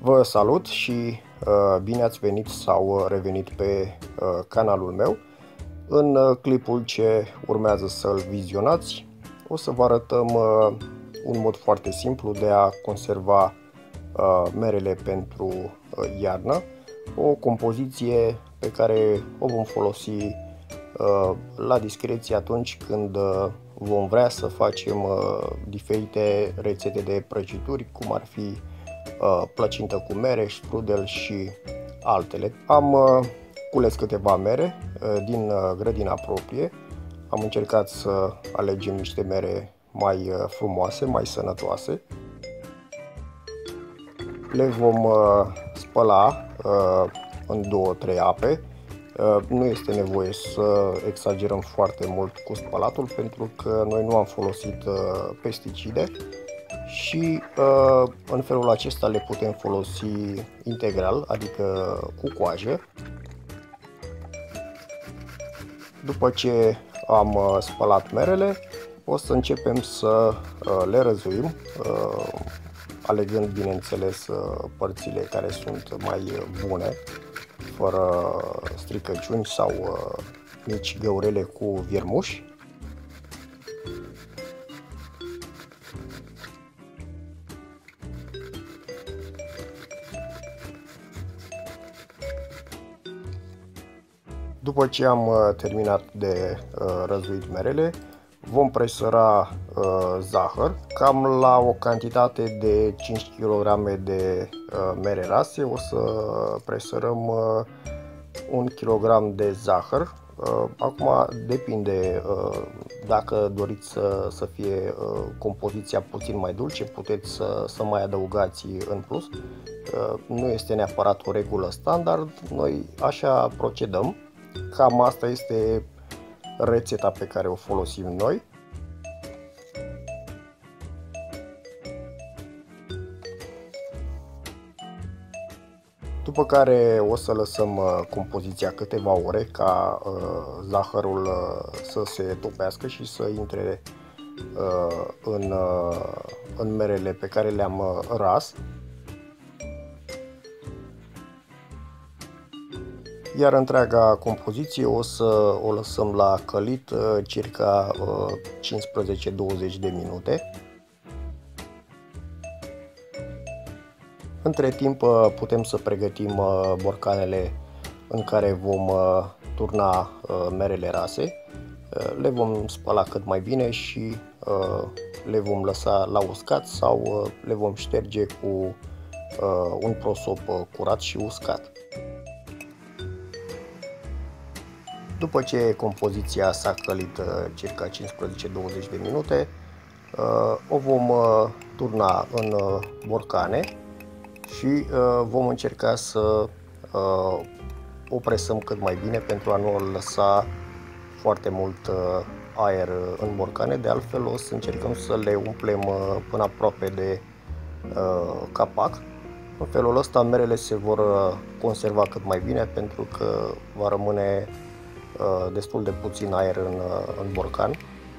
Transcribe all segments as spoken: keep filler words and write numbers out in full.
Vă salut și uh, bine ați venit sau revenit pe uh, canalul meu. În uh, clipul ce urmează să-l vizionați, o să vă arătăm uh, un mod foarte simplu de a conserva uh, merele pentru uh, iarnă. O compoziție pe care o vom folosi uh, la discreție atunci când uh, vom vrea să facem uh, diferite rețete de prăjituri, cum ar fi plăcintă cu mere, strudel și altele. Am cules câteva mere din grădina proprie. Am încercat să alegem niște mere mai frumoase, mai sănătoase. Le vom spăla în două trei ape. Nu este nevoie să exagerăm foarte mult cu spălatul, pentru că noi nu am folosit pesticide și în felul acesta le putem folosi integral, adică cu coajă. După ce am spălat merele, o să începem să le răzuim, alegând bineînțeles părțile care sunt mai bune, fără stricăciuni sau mici găurele cu viermuși. După ce am terminat de uh, răzuit merele, vom presăra uh, zahăr. Cam la o cantitate de cinci kilograme de uh, mere rase o să presărăm uh, un kilogram de zahăr. Uh, acum depinde, uh, dacă doriți să, să fie uh, compoziția puțin mai dulce, puteți să, să mai adăugați în plus. Uh, nu este neapărat o regulă standard, noi așa procedăm. Cam asta este rețeta pe care o folosim noi. După care o să lăsăm compoziția câteva ore ca uh, zahărul uh, să se topească și să intre uh, în, uh, în merele pe care le-am uh, ras. Iar întreaga compoziție o să o lăsăm la călit circa cincisprezece douăzeci de minute. Între timp putem să pregătim borcanele în care vom turna merele rase. Le vom spăla cât mai bine și le vom lăsa la uscat sau le vom șterge cu un prosop curat și uscat. După ce compoziția s-a călit circa cincisprezece douăzeci de minute, o vom turna în borcane și vom încerca să o presăm cât mai bine pentru a nu lăsa foarte mult aer în borcane. De altfel o să încercăm să le umplem până aproape de capac. În felul ăsta merele se vor conserva cât mai bine, pentru că va rămâne destul de puțin aer în, în borcan.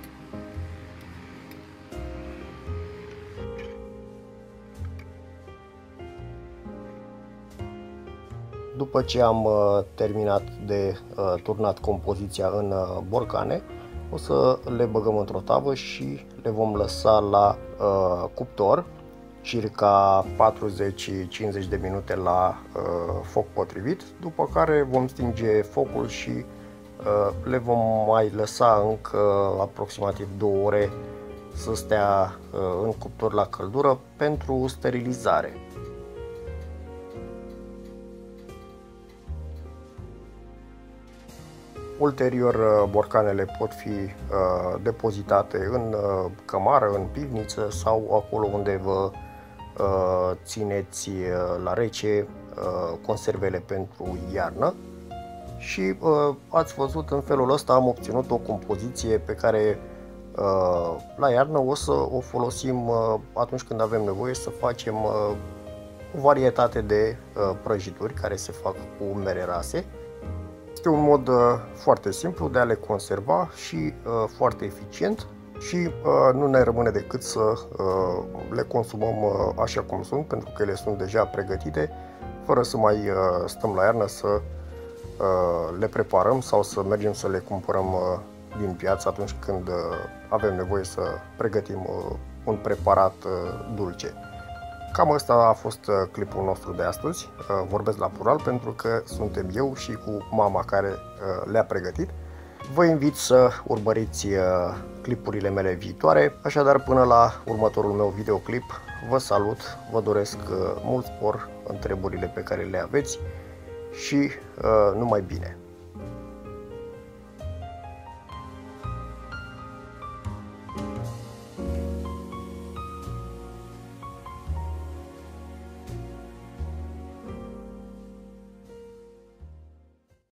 După ce am terminat de turnat compoziția în borcane, o să le băgăm într-o tavă și le vom lăsa la cuptor circa patruzeci cincizeci de minute la foc potrivit, după care vom stinge focul și le vom mai lăsa încă aproximativ două ore să stea în cuptor la căldură pentru sterilizare. Ulterior, borcanele pot fi depozitate în cămară, în pivniță sau acolo unde vă țineți la rece conservele pentru iarnă. Și uh, ați văzut, în felul ăsta am obținut o compoziție pe care uh, la iarnă o să o folosim uh, atunci când avem nevoie să facem uh, o varietate de uh, prăjituri care se fac cu mere rase. Este un mod uh, foarte simplu de a le conserva și uh, foarte eficient. și uh, nu ne rămâne decât să uh, le consumăm uh, așa cum sunt, pentru că ele sunt deja pregătite, fără să mai uh, stăm la iarnă să uh, le preparăm sau să mergem să le cumpărăm uh, din piață atunci când uh, avem nevoie să pregătim uh, un preparat uh, dulce. Cam ăsta a fost uh, clipul nostru de astăzi. Uh, vorbesc la plural pentru că suntem eu și cu mama care uh, le-a pregătit. Vă invit să urmăriți uh, clipurile mele viitoare, așadar până la următorul meu videoclip, vă salut, vă doresc uh, mult spor în treburile pe care le aveți și uh, numai bine!